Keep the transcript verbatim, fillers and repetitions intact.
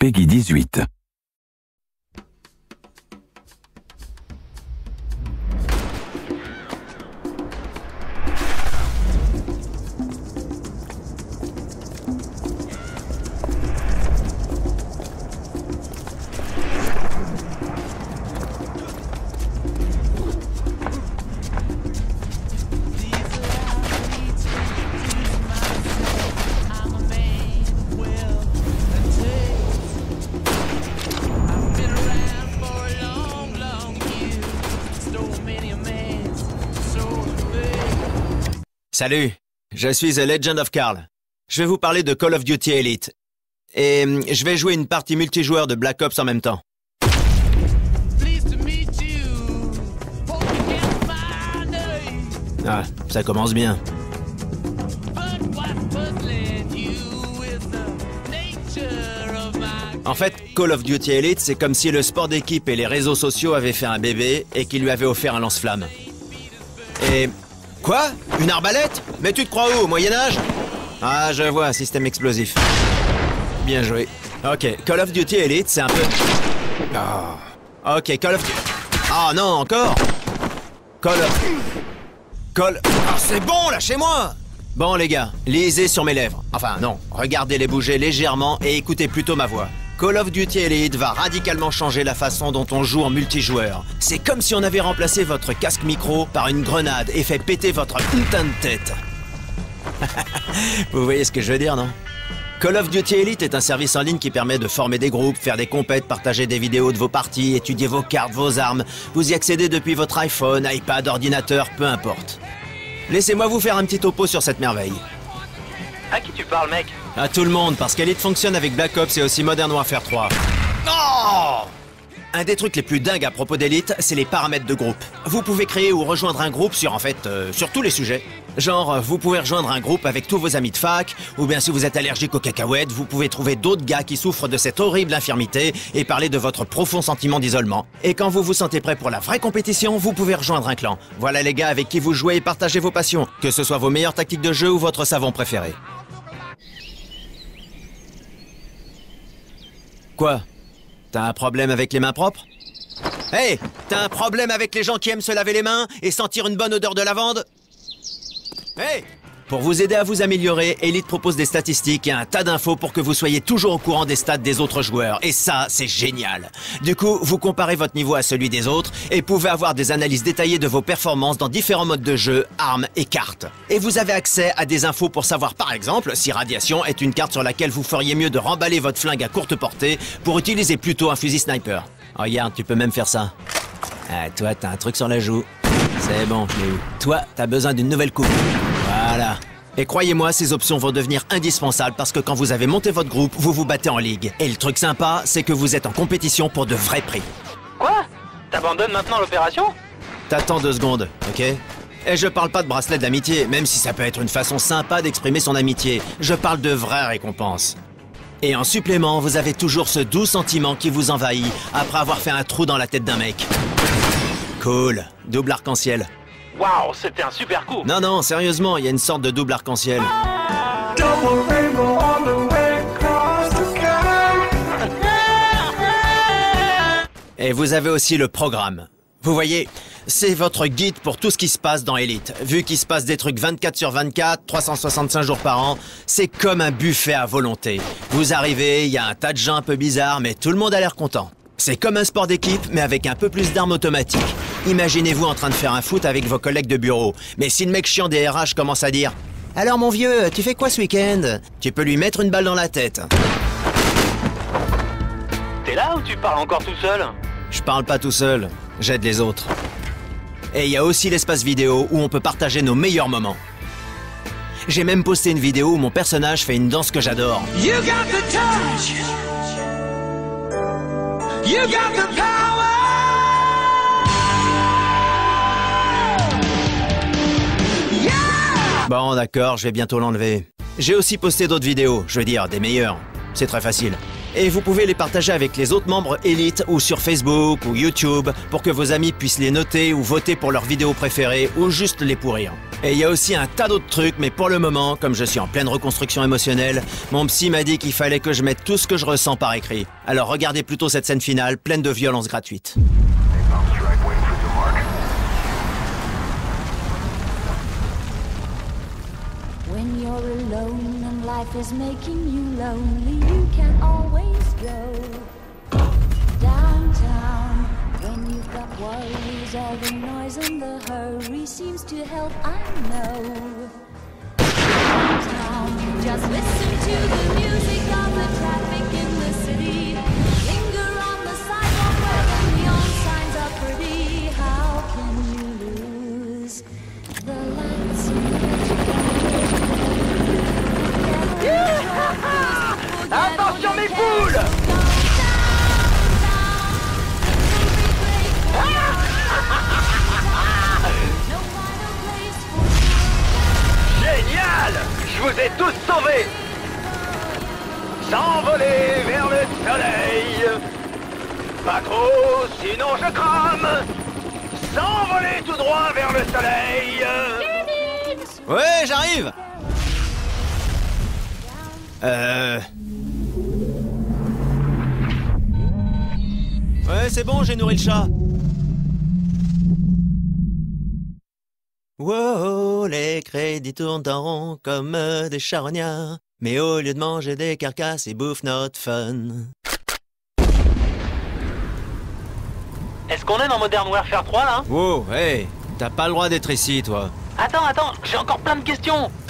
Peggy dix-huit. Salut, je suis The Legend of Carl. Je vais vous parler de Call of Duty Elite. Et je vais jouer une partie multijoueur de Black Ops en même temps. Ah, ça commence bien. En fait, Call of Duty Elite, c'est comme si le sport d'équipe et les réseaux sociaux avaient fait un bébé et qu'ils lui avaient offert un lance-flamme. Et... Quoi? Une arbalète? Mais tu te crois où, au Moyen-Âge? Ah, je vois, système explosif. Bien joué. Ok, Call of Duty Elite, c'est un peu... Oh. Ok, Call of Duty... Ah non, encore? Call of... Call... Ah, c'est bon, lâchez-moi! Bon, les gars, lisez sur mes lèvres. Enfin, non, regardez-les bouger légèrement et écoutez plutôt ma voix. Call of Duty Elite va radicalement changer la façon dont on joue en multijoueur. C'est comme si on avait remplacé votre casque micro par une grenade et fait péter votre putain de tête. Vous voyez ce que je veux dire, non? Call of Duty Elite est un service en ligne qui permet de former des groupes, faire des compètes, partager des vidéos de vos parties, étudier vos cartes, vos armes. Vous y accédez depuis votre iPhone, iPad, ordinateur, peu importe. Laissez-moi vous faire un petit topo sur cette merveille. À qui tu parles, mec? À tout le monde, parce qu'Elite fonctionne avec Black Ops et aussi Modern Warfare trois. Oh! Un des trucs les plus dingues à propos d'Elite, c'est les paramètres de groupe. Vous pouvez créer ou rejoindre un groupe sur, en fait, euh, sur tous les sujets. Genre, vous pouvez rejoindre un groupe avec tous vos amis de fac, ou bien si vous êtes allergique aux cacahuètes, vous pouvez trouver d'autres gars qui souffrent de cette horrible infirmité et parler de votre profond sentiment d'isolement. Et quand vous vous sentez prêt pour la vraie compétition, vous pouvez rejoindre un clan. Voilà les gars avec qui vous jouez et partagez vos passions, que ce soit vos meilleures tactiques de jeu ou votre savon préféré. Quoi? T'as un problème avec les mains propres? Hey! T'as un problème avec les gens qui aiment se laver les mains et sentir une bonne odeur de lavande? Hey! Pour vous aider à vous améliorer, Elite propose des statistiques et un tas d'infos pour que vous soyez toujours au courant des stats des autres joueurs. Et ça, c'est génial. Du coup, vous comparez votre niveau à celui des autres et pouvez avoir des analyses détaillées de vos performances dans différents modes de jeu, armes et cartes. Et vous avez accès à des infos pour savoir par exemple si Radiation est une carte sur laquelle vous feriez mieux de remballer votre flingue à courte portée pour utiliser plutôt un fusil sniper. Oh, regarde, tu peux même faire ça. Ah, toi, t'as un truc sur la joue. C'est bon, je l'ai eu. Toi, t'as besoin d'une nouvelle coupe. Voilà. Et croyez-moi, ces options vont devenir indispensables parce que quand vous avez monté votre groupe, vous vous battez en ligue. Et le truc sympa, c'est que vous êtes en compétition pour de vrais prix. Quoi? T'abandonnes maintenant l'opération? T'attends deux secondes, ok? Et je parle pas de bracelet d'amitié, même si ça peut être une façon sympa d'exprimer son amitié. Je parle de vraies récompenses. Et en supplément, vous avez toujours ce doux sentiment qui vous envahit après avoir fait un trou dans la tête d'un mec. Cool, double arc-en-ciel. Waouh, c'était un super coup. Non, non, sérieusement, il y a une sorte de double arc-en-ciel. Et vous avez aussi le programme. Vous voyez, c'est votre guide pour tout ce qui se passe dans Elite. Vu qu'il se passe des trucs vingt-quatre sur vingt-quatre, trois cent soixante-cinq jours par an, c'est comme un buffet à volonté. Vous arrivez, il y a un tas de gens un peu bizarres, mais tout le monde a l'air content. C'est comme un sport d'équipe, mais avec un peu plus d'armes automatiques. Imaginez-vous en train de faire un foot avec vos collègues de bureau. Mais si le mec chiant des R H commence à dire « Alors mon vieux, tu fais quoi ce week-end » Tu peux lui mettre une balle dans la tête. T'es là ou tu parles encore tout seul? Je parle pas tout seul, j'aide les autres. Et il y a aussi l'espace vidéo où on peut partager nos meilleurs moments. J'ai même posté une vidéo où mon personnage fait une danse que j'adore. You got the touch. You got the power. Yeah. Bon, d'accord, je vais bientôt l'enlever. J'ai aussi posté d'autres vidéos, je veux dire, des meilleures. C'est très facile. Et vous pouvez les partager avec les autres membres Elite ou sur Facebook ou YouTube pour que vos amis puissent les noter ou voter pour leurs vidéos préférées ou juste les pourrir. Et il y a aussi un tas d'autres trucs, mais pour le moment, comme je suis en pleine reconstruction émotionnelle, mon psy m'a dit qu'il fallait que je mette tout ce que je ressens par écrit. Alors regardez plutôt cette scène finale pleine de violence gratuite. When you're alone and life is making you lonely, you can always go downtown. When you've got worries, all the noise and the hurry seems to help, I know. Downtown, just listen to the music of the traffic in the city. Linger on the sidewalk where the neon signs are pretty. How can you lose the lights in Attention mes poules! Génial! Je vous ai tous sauvés! S'envoler vers le soleil! Pas trop, sinon je crame! S'envoler tout droit vers le soleil! Ouais, j'arrive! Euh... Ouais, c'est bon, j'ai nourri le chat. Wow, les crédits tournent en rond comme des charognards. Mais au lieu de manger des carcasses, ils bouffent notre fun. Est-ce qu'on est dans Modern Warfare trois là? Wow, hey, t'as pas le droit d'être ici, toi. Attends, attends, j'ai encore plein de questions.